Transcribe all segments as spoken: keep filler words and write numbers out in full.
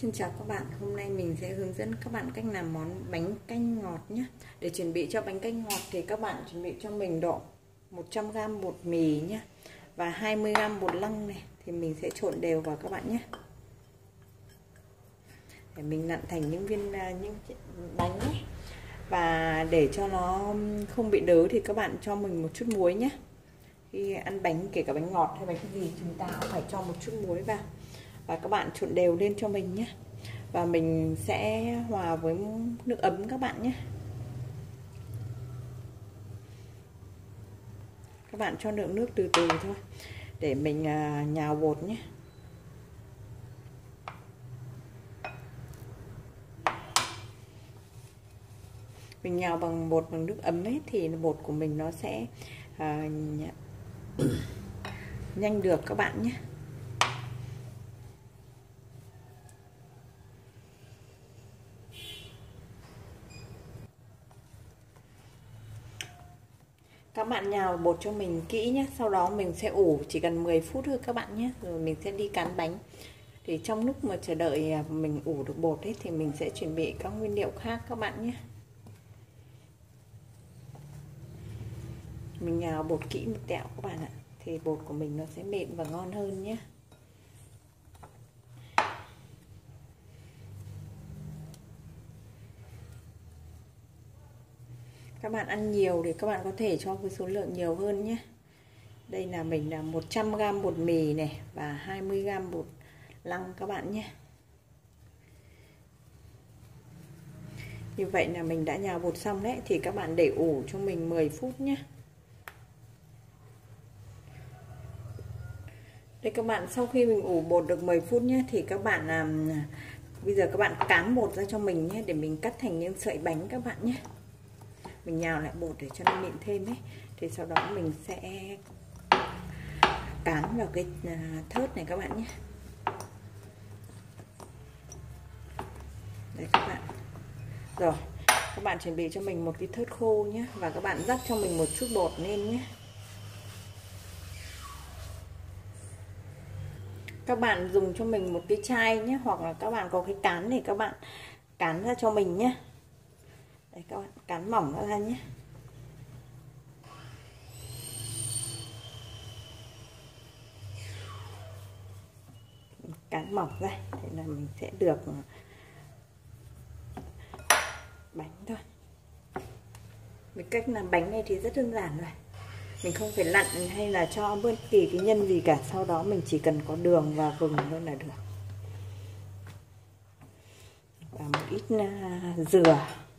Xin chào các bạn, hôm nay mình sẽ hướng dẫn các bạn cách làm món bánh canh ngọt nhé. Để chuẩn bị cho bánh canh ngọt thì các bạn chuẩn bị cho mình độ một trăm gam bột mì nhé và hai mươi gam bột lăng này, thì mình sẽ trộn đều vào các bạn nhé. Để mình nặn thành những viên những bánh nhé. Và để cho nó không bị đớ thì các bạn cho mình một chút muối nhé. Khi ăn bánh, kể cả bánh ngọt hay bánh cái gì, chúng ta cũng phải cho một chút muối vào. Và các bạn trộn đều lên cho mình nhé. Và mình sẽ hòa với nước ấm các bạn nhé. Các bạn cho lượng nước từ từ thôi để mình nhào bột nhé. Mình nhào bằng bột bằng nước ấm ấy thì bột của mình nó sẽ à, nhanh được các bạn nhé. Các bạn nhào bột cho mình kỹ nhé. Sau đó mình sẽ ủ chỉ cần mười phút thôi các bạn nhé. Rồi mình sẽ đi cán bánh. Thì trong lúc mà chờ đợi mình ủ được bột ấy thì mình sẽ chuẩn bị các nguyên liệu khác các bạn nhé. Mình nhào bột kỹ một tẹo các bạn ạ. Thì bột của mình nó sẽ mịn và ngon hơn nhé. Các bạn ăn nhiều thì các bạn có thể cho với số lượng nhiều hơn nhé. Đây là mình là một trăm gam bột mì này và hai mươi gam bột lăng các bạn nhé. Như vậy là mình đã nhào bột xong đấy, thì các bạn để ủ cho mình mười phút nhé. Đây các bạn, sau khi mình ủ bột được mười phút nhé thì các bạn làm bây giờ các bạn cán bột ra cho mình nhé, để mình cắt thành những sợi bánh các bạn nhé. Mình nhào lại bột để cho nó mịn thêm ấy. Thì sau đó mình sẽ cán vào cái thớt này các bạn nhé. Đây các bạn. Rồi, các bạn chuẩn bị cho mình một cái thớt khô nhé. Và các bạn rắc cho mình một chút bột lên nhé. Các bạn dùng cho mình một cái chai nhé, hoặc là các bạn có cái cán thì các bạn cán ra cho mình nhé. Đây các bạn, cán mỏng nó ra nhé. Cán mỏng ra, thế là mình sẽ được bánh thôi. Cái cách làm bánh này thì rất đơn giản rồi. Mình không phải lặn hay là cho bất kỳ cái nhân gì cả. Sau đó mình chỉ cần có đường và vừng thôi là được. Và một ít dừa.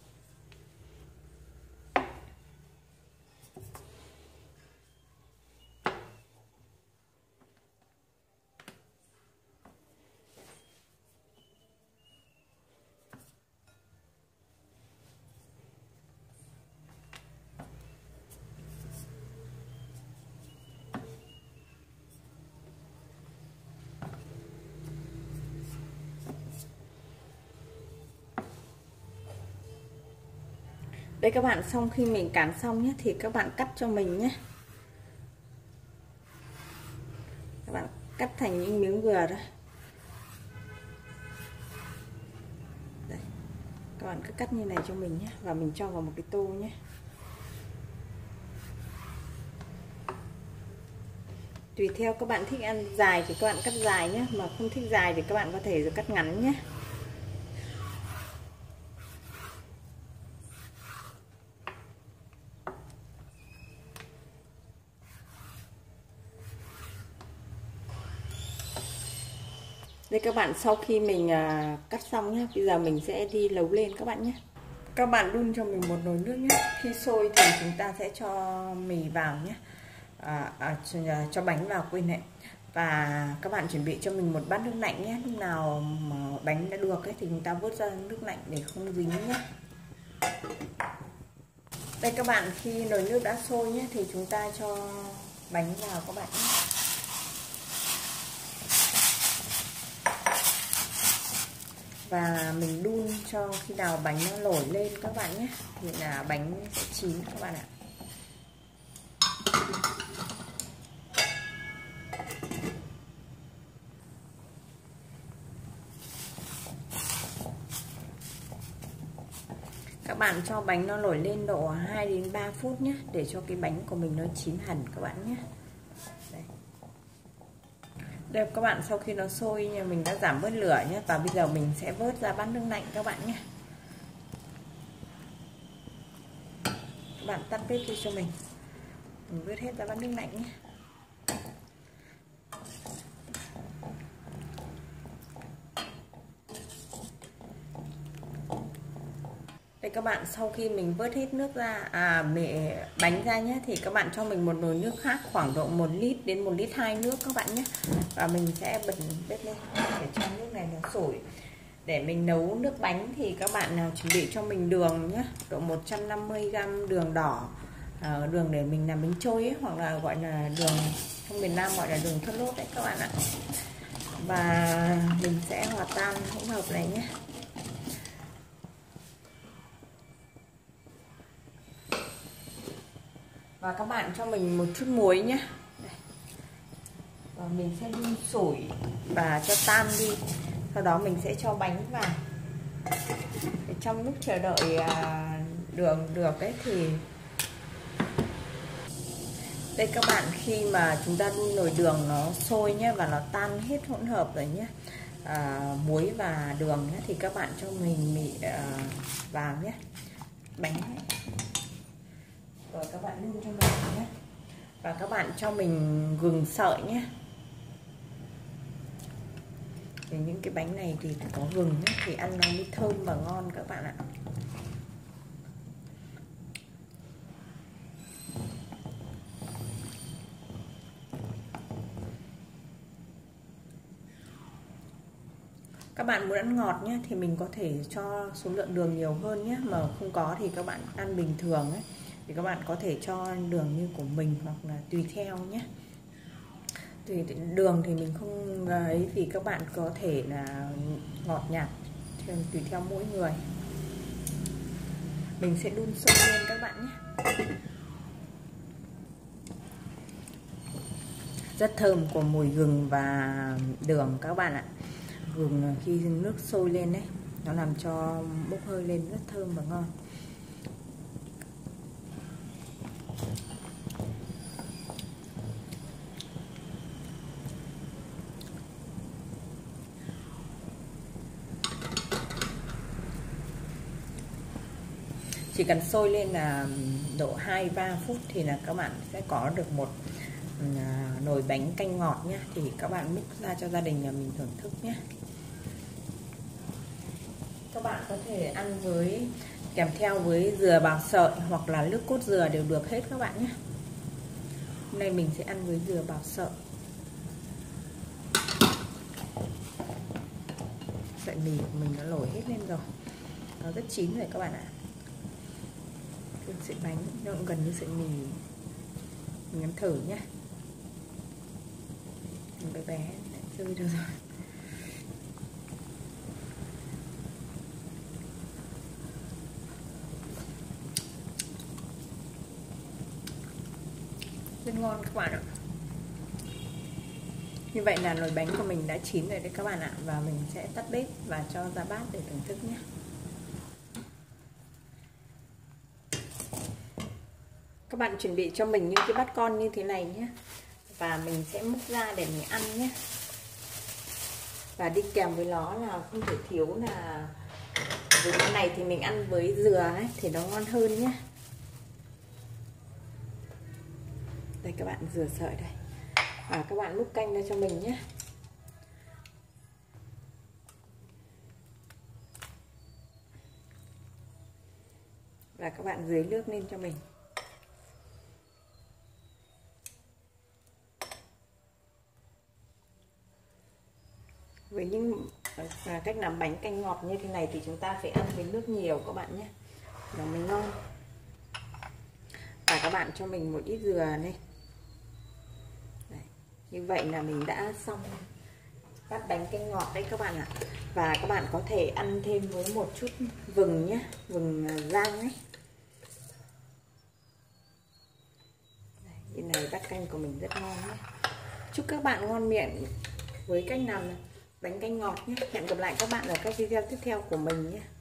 Đây các bạn, xong khi mình cán xong nhé thì các bạn cắt cho mình nhé. Các bạn cắt thành những miếng vừa đó. Đây. Các bạn cứ cắt như này cho mình nhé. Và mình cho vào một cái tô nhé. Tùy theo các bạn thích ăn dài thì các bạn cắt dài nhé. Mà không thích dài thì các bạn có thể cắt ngắn nhé. Đây các bạn, sau khi mình à, cắt xong nhé, bây giờ mình sẽ đi nấu lên các bạn nhé. Các bạn đun cho mình một nồi nước nhé. Khi sôi thì chúng ta sẽ cho mì vào nhé, à, à, cho, cho bánh vào quên này. Và các bạn chuẩn bị cho mình một bát nước lạnh nhé. Lúc nào mà bánh đã được ấy, thì chúng ta vớt ra nước lạnh để không dính nhé. Đây các bạn, khi nồi nước đã sôi nhé thì chúng ta cho bánh vào các bạn nhé. Và mình đun cho khi nào bánh nó nổi lên các bạn nhé, thì là bánh sẽ chín các bạn ạ. bạn cho bánh nó nổi lên độ hai đến ba phút nhé, để cho cái bánh của mình nó chín hẳn các bạn nhé. Đây. Đây các bạn, sau khi nó sôi nha, mình đã giảm bớt lửa nhé, và bây giờ mình sẽ vớt ra bát nước lạnh các bạn nhé. Các bạn tắt bếp đi cho mình. Mình vớt hết ra bát nước lạnh nhé. Đây các bạn, sau khi mình vớt hết nước ra, à mẹ bánh ra nhé, thì các bạn cho mình một nồi nước khác khoảng độ một lít đến một lít hai nước các bạn nhé. Và mình sẽ bật bếp lên để cho nước này nó sôi. Để mình nấu nước bánh thì các bạn nào chuẩn bị cho mình đường nhé, độ một trăm năm mươi gam đường đỏ, à, đường để mình làm bánh trôi ấy, hoặc là gọi là đường trong miền Nam gọi là đường thốt nốt đấy các bạn ạ. Và mình sẽ hòa tan hỗn hợp này nhé. Và các bạn cho mình một chút muối nhé. Đây. Và mình sẽ đun sủi và cho tan đi. Sau đó mình sẽ cho bánh vào. Để trong lúc chờ đợi đường được ấy thì đây các bạn, khi mà chúng ta đun nồi đường nó sôi nhé và nó tan hết hỗn hợp rồi nhé, à, muối và đường nhé, thì các bạn cho mình mì à, vào nhé, bánh ấy. Rồi các bạn đun cho mình nhé. Và các bạn cho mình gừng sợi nhé. Thì những cái bánh này thì có gừng nhé, thì ăn nó mới thơm và ngon các bạn ạ. Các bạn muốn ăn ngọt nhé thì mình có thể cho số lượng đường nhiều hơn nhé, mà không có thì các bạn ăn bình thường ấy, thì các bạn có thể cho đường như của mình hoặc là tùy theo nhé. Tùy đường thì mình không ấy, vì các bạn có thể là ngọt nhạt tùy theo mỗi người. Mình sẽ đun sôi lên các bạn nhé. Rất thơm của mùi gừng và đường các bạn ạ. Gừng khi nước sôi lên đấy, nó làm cho bốc hơi lên rất thơm và ngon. Chỉ cần sôi lên là độ hai ba phút thì là các bạn sẽ có được một nồi bánh canh ngọt nhé. Thì các bạn mix ra cho gia đình nhà mình thưởng thức nhé. Các bạn có thể ăn với kèm theo với dừa bào sợi hoặc là nước cốt dừa đều được hết các bạn nhé. Hôm nay mình sẽ ăn với dừa bào sợi. Sợi mì của mình nó nổi hết lên rồi, nó rất chín rồi các bạn ạ. Sợi bánh nó cũng gần như sợi mì. Mình ăn thử nhé. Mình bé bé rơi được rồi. Rất ngon các bạn ạ. Như vậy là nồi bánh của mình đã chín rồi đấy các bạn ạ. Và mình sẽ tắt bếp và cho ra bát để thưởng thức nhé. Các bạn chuẩn bị cho mình những cái bát con như thế này nhé. Và mình sẽ múc ra để mình ăn nhé. Và đi kèm với nó là không thể thiếu là với cái này thì mình ăn với dừa ấy, thì nó ngon hơn nhé. Đây các bạn, dừa sợi đây. Và các bạn múc canh ra cho mình nhé. Và các bạn dưới nước lên cho mình. Với những cách làm bánh canh ngọt như thế này thì chúng ta phải ăn với nước nhiều các bạn nhé, nó mới ngon. Và các bạn cho mình một ít dừa này. Đấy. Như vậy là mình đã xong bát bánh canh ngọt đấy các bạn ạ. Và các bạn có thể ăn thêm với một chút vừng nhé, vừng rang ấy. Bên này bát canh của mình rất ngon nhé. Chúc các bạn ngon miệng với cách làm bánh canh ngọt nhé. Hẹn gặp lại các bạn ở các video tiếp theo của mình nhé.